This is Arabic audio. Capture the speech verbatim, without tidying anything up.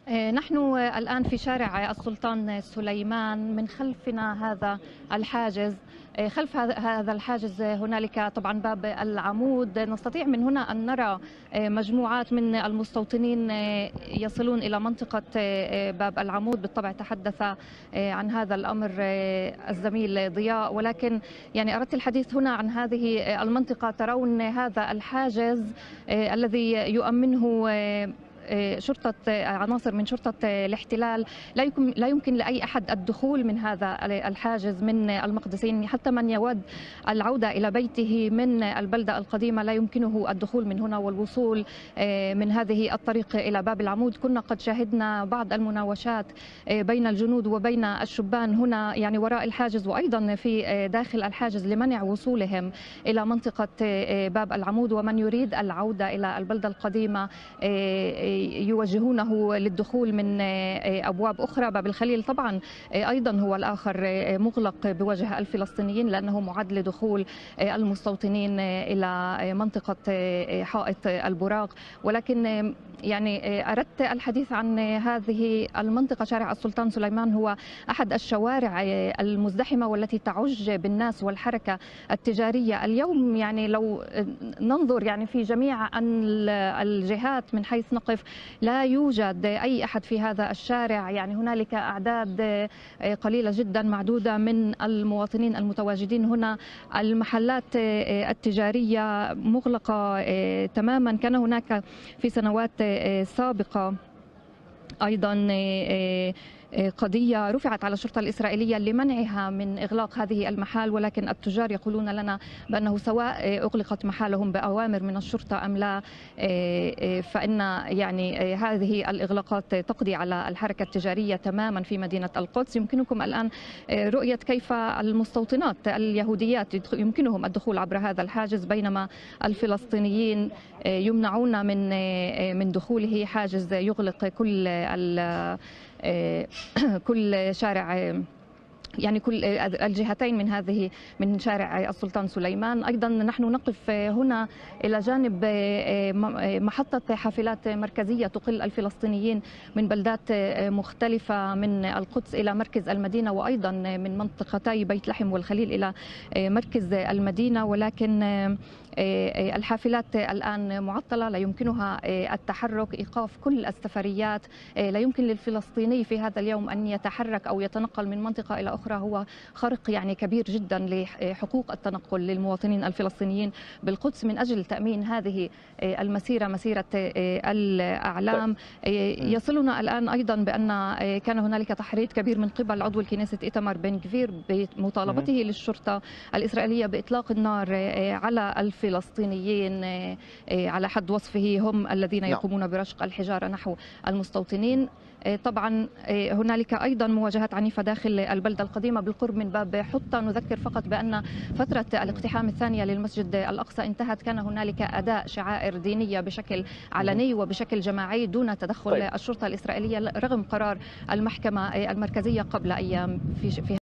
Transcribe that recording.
آه، نحن الآن في شارع السلطان سليمان، من خلفنا هذا الحاجز. آه، خلف هذا هذا الحاجز هنالك طبعا باب العمود. نستطيع من هنا أن نرى آه، مجموعات من المستوطنين آه، يصلون إلى منطقة آه، باب العمود. بالطبع تحدث آه، عن هذا الأمر آه، الزميل ضياء، ولكن يعني أردت الحديث هنا عن هذه المنطقة. ترون هذا الحاجز آه، الذي يؤمنه آه، شرطة عناصر من شرطة الاحتلال. لا يمكن لا يمكن لأي أحد الدخول من هذا الحاجز من المقدسين. حتى من يود العودة إلى بيته من البلدة القديمة لا يمكنه الدخول من هنا والوصول من هذه الطريق إلى باب العمود. كنا قد شاهدنا بعض المناوشات بين الجنود وبين الشبان هنا يعني وراء الحاجز وأيضا في داخل الحاجز لمنع وصولهم إلى منطقة باب العمود. ومن يريد العودة إلى البلدة القديمة يوجهونه للدخول من أبواب أخرى. باب الخليل طبعا أيضا هو الآخر مغلق بوجه الفلسطينيين لأنه معد لدخول المستوطنين إلى منطقة حائط البراق. ولكن يعني أردت الحديث عن هذه المنطقة. شارع السلطان سليمان هو أحد الشوارع المزدحمة والتي تعج بالناس والحركة التجارية اليوم. يعني لو ننظر يعني في جميع الجهات من حيث نقف لا يوجد أي أحد في هذا الشارع. يعني هنالك أعداد قليلة جدا معدودة من المواطنين المتواجدين هنا. المحلات التجارية مغلقة تماما. كان هناك في سنوات سابقة أيضا قضية رفعت على الشرطة الإسرائيلية لمنعها من إغلاق هذه المحال، ولكن التجار يقولون لنا بأنه سواء أغلقت محالهم بأوامر من الشرطة أم لا فإن يعني هذه الإغلاقات تقضي على الحركة التجارية تماما في مدينة القدس. يمكنكم الآن رؤية كيف المستوطنات اليهوديات يمكنهم الدخول عبر هذا الحاجز بينما الفلسطينيين يمنعون من من دخوله. حاجز يغلق كل كل شارع يعني كل الجهتين من هذه من شارع السلطان سليمان. أيضا نحن نقف هنا إلى جانب محطة حافلات مركزية تقل الفلسطينيين من بلدات مختلفة من القدس إلى مركز المدينة وأيضا من منطقتي بيت لحم والخليل إلى مركز المدينة. ولكن الحافلات الآن معطلة، لا يمكنها التحرك. إيقاف كل السفريات. لا يمكن للفلسطيني في هذا اليوم أن يتحرك أو يتنقل من منطقة إلى أخرى. هو خرق يعني كبير جدا لحقوق التنقل للمواطنين الفلسطينيين بالقدس من أجل تأمين هذه المسيرة مسيرة الأعلام. يصلنا الآن أيضا بأن كان هنالك تحريض كبير من قبل عضو الكنيست إيتمار بن غفير بمطالبته للشرطة الإسرائيلية بإطلاق النار على الفلسطينيين على حد وصفه هم الذين يقومون برشق الحجارة نحو المستوطنين. طبعا هنالك أيضا مواجهات عنيفة داخل البلدة القديمة بالقرب من باب حطة. نذكر فقط بأن فترة الاقتحام الثانية للمسجد الأقصى انتهت. كان هنالك أداء شعائر دينية بشكل علني وبشكل جماعي دون تدخل الشرطة الإسرائيلية رغم قرار المحكمة المركزية قبل أيام في